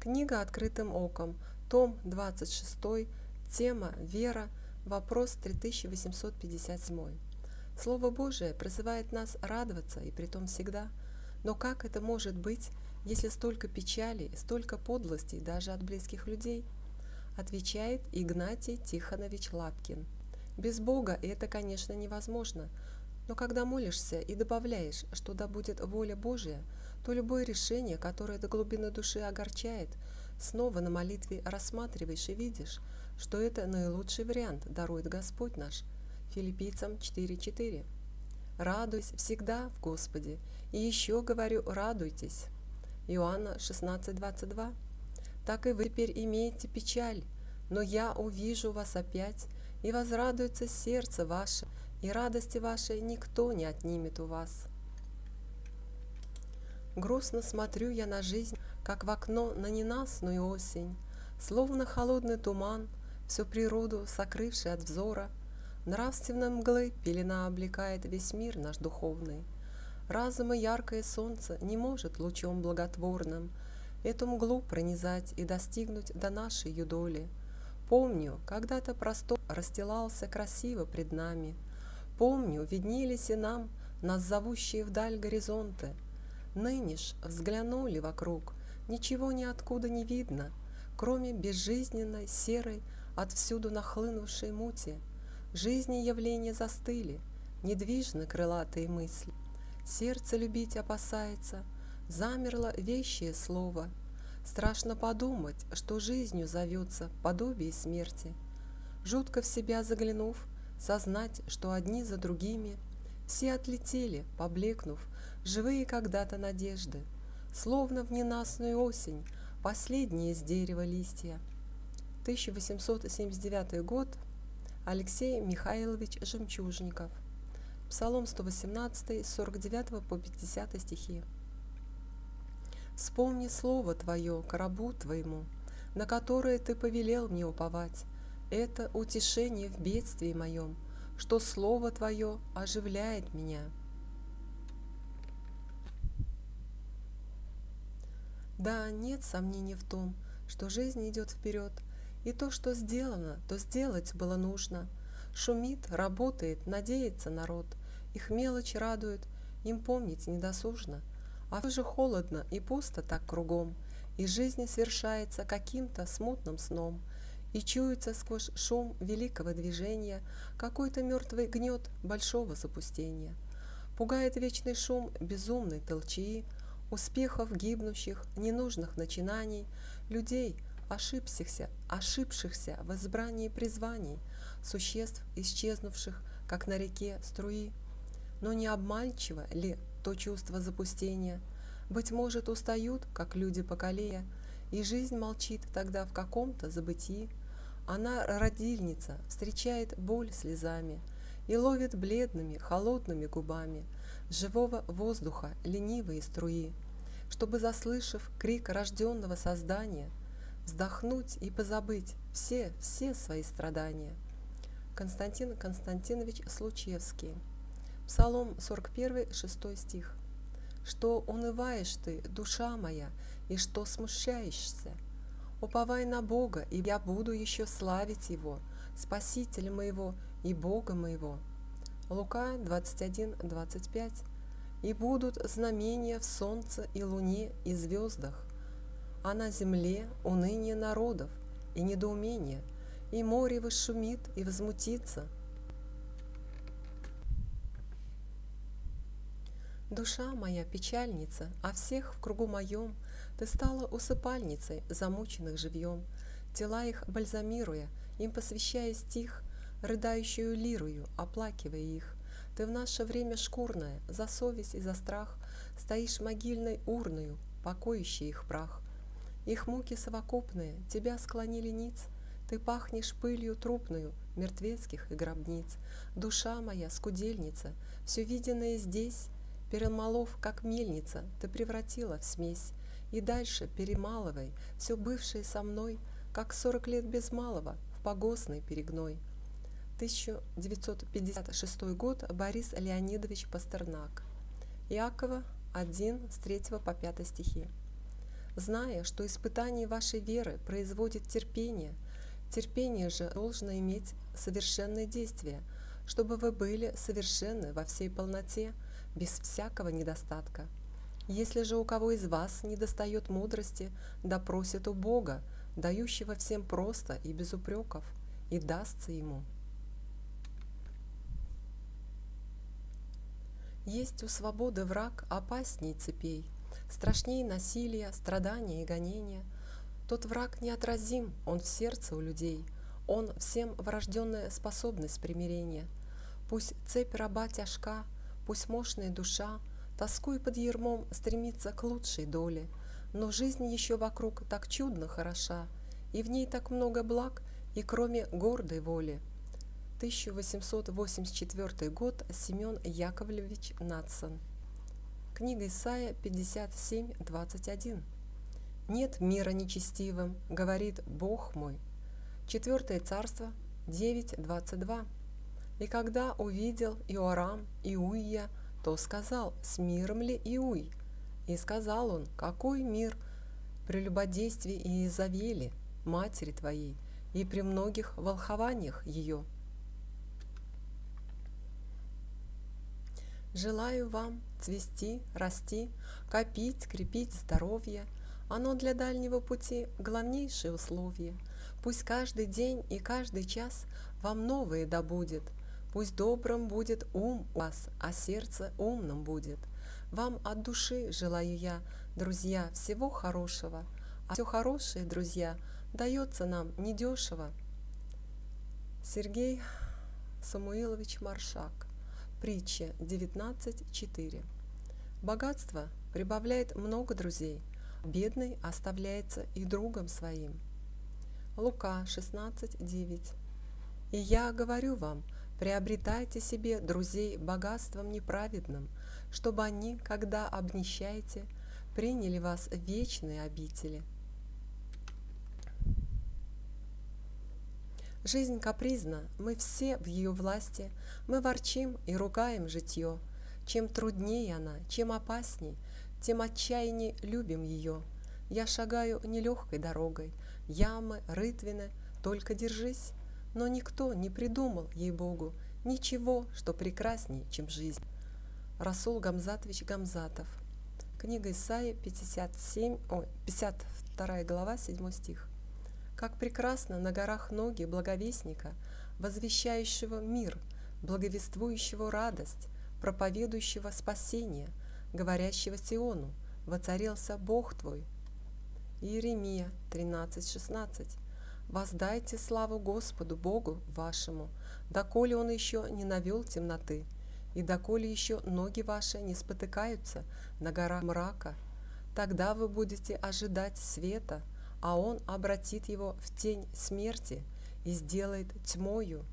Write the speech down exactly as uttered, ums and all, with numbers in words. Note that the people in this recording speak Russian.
Книга «Открытым оком», том двадцать шесть, тема «Вера», вопрос три тысячи восемьсот пятьдесят семь. Слово Божие призывает нас радоваться, и притом всегда. Но как это может быть, если столько печали, столько подлостей даже от близких людей? Отвечает Игнатий Тихонович Лапкин. Без Бога это, конечно, невозможно, но когда молишься и добавляешь, что да будет воля Божия, то любое решение, которое до глубины души огорчает, снова на молитве рассматриваешь и видишь, что это наилучший вариант дарует Господь наш. Филиппийцам четыре четыре. «Радуйся всегда в Господе, и еще говорю, радуйтесь». Иоанна шестнадцать двадцать два. «Так и вы теперь имеете печаль, но я увижу вас опять, и возрадуется сердце ваше, и радости вашей никто не отнимет у вас». Грустно смотрю я на жизнь, как в окно на ненастную осень, словно холодный туман, всю природу сокрывший от взора. Нравственной мглы пелена облекает весь мир наш духовный. Разума яркое солнце не может лучом благотворным эту мглу пронизать и достигнуть до нашей юдоли. Помню, когда-то простор расстилался красиво пред нами. Помню, виднелись и нам нас зовущие вдаль горизонты. Ныне ж взглянули вокруг, ничего ниоткуда не видно, кроме безжизненной, серой, отвсюду нахлынувшей мути. Жизни явления застыли, недвижны крылатые мысли. Сердце любить опасается, замерло вещее слово. Страшно подумать, что жизнью зовется подобие смерти. Жутко в себя заглянув, сознать, что одни за другими все отлетели, поблекнув, живые когда-то надежды, словно в ненастную осень, последние с дерева листья. тысяча восемьсот семьдесят девятый год. Алексей Михайлович Жемчужников. Псалом сто восемнадцать, с сорок девятого по пятидесятый стихи. «Вспомни слово Твое к рабу Твоему, на которое Ты повелел мне уповать. Это утешение в бедствии моем, что слово Твое оживляет меня». Да, нет сомнений в том, что жизнь идет вперед, и то, что сделано, то сделать было нужно. Шумит, работает, надеется народ, их мелочь радует, им помнить недосужно. А все же холодно и пусто так кругом, и жизнь свершается каким-то смутным сном, и чуется сквозь шум великого движения какой-то мертвый гнет большого запустения. Пугает вечный шум безумной толчии, успехов гибнущих, ненужных начинаний, людей, ошибшихся, ошибшихся в избрании призваний, существ, исчезнувших, как на реке струи. Но не обманчиво ли то чувство запустения? Быть может, устают, как люди поколея, и жизнь молчит тогда в каком-то забытии. Она, родильница, встречает боль слезами и ловит бледными, холодными губами живого воздуха ленивые струи, чтобы, заслышав крик рожденного создания, вздохнуть и позабыть все, все свои страдания. Константин Константинович Случевский. Псалом сорок один, шестой стих. «Что унываешь ты, душа моя, и что смущаешься? Уповай на Бога, и я буду еще славить Его, Спасителя моего и Бога моего». Лука двадцать один двадцать пять. «И будут знамения в солнце и луне и звездах, а на земле уныние народов и недоумение, и море восшумит и возмутится». Душа моя печальница, а всех в кругу моем ты стала усыпальницей замученных живьем, тела их бальзамируя, им посвящая стих, рыдающую лирую, оплакивая их. Ты в наше время шкурное, за совесть и за страх, стоишь могильной урною, покоящей их прах. Их муки совокупные тебя склонили ниц, ты пахнешь пылью трупную мертвецких и гробниц. Душа моя, скудельница, все виденное здесь, перемолов, как мельница, ты превратила в смесь, и дальше перемалывай все бывшее со мной, как сорок лет без малого в погостный перегной. тысяча девятьсот пятьдесят шестой год. Борис Леонидович Пастернак. Иакова один, с третьего по пятый стихи. зная, что испытание вашей веры производит терпение. Терпение же должно иметь совершенное действие, чтобы вы были совершенны во всей полноте, без всякого недостатка. Если же у кого из вас недостает мудрости, да просит у Бога, дающего всем просто и без упреков, и дастся ему. Есть у свободы враг опасней цепей, страшней насилия, страдания и гонения. Тот враг неотразим, он в сердце у людей, он всем врожденная способность примирения. Пусть цепь раба тяжка, пусть мощная душа, тоскуя под ярмом, стремится к лучшей доле, но жизнь еще вокруг так чудно хороша, и в ней так много благ, и кроме гордой воли. тысяча восемьсот восемьдесят четвёртый год. Семен Яковлевич Надсон. Книга Исайя пятьдесят семь, двадцать один. «Нет мира нечестивым, говорит Бог мой». Четвертое царство девять, двадцать два. «И когда увидел Иорам Иуия, то сказал, с миром ли Иуй? И сказал он, какой мир прелюбодействии Иезавели, матери твоей, и при многих волхованиях ее». Желаю вам цвести, расти, копить, крепить здоровье. Оно для дальнего пути главнейшее условие. Пусть каждый день и каждый час вам новое добудет. Пусть добрым будет ум у вас, а сердце умным будет. Вам от души желаю я, друзья, всего хорошего. А все хорошее, друзья, дается нам недешево. Сергей Самуилович Маршак. Притча девятнадцать, четыре. Богатство прибавляет много друзей, бедный оставляется и другом своим. Лука шестнадцать, девять. И я говорю вам, приобретайте себе друзей богатством неправедным, чтобы они, когда обнищаете, приняли вас в вечные обители. Жизнь капризна, мы все в ее власти, мы ворчим и ругаем житье. Чем труднее она, чем опасней, тем отчаянней любим ее. Я шагаю нелегкой дорогой, ямы, рытвины, только держись. Но никто не придумал, ей-богу, ничего, что прекрасней, чем жизнь. Расул Гамзатович Гамзатов. Книга Исайя пятьдесят семь, ой, пятьдесят вторая глава, седьмой стих. Как прекрасно на горах ноги благовестника, возвещающего мир, благовествующего радость, проповедующего спасение, говорящего Сиону, воцарился Бог твой. Иеремия тринадцать, шестнадцать. Воздайте славу Господу Богу вашему, доколе Он еще не навел темноты, и доколе еще ноги ваши не спотыкаются на горах мрака. Тогда вы будете ожидать света, а Он обратит его в тень смерти и сделает тьмою.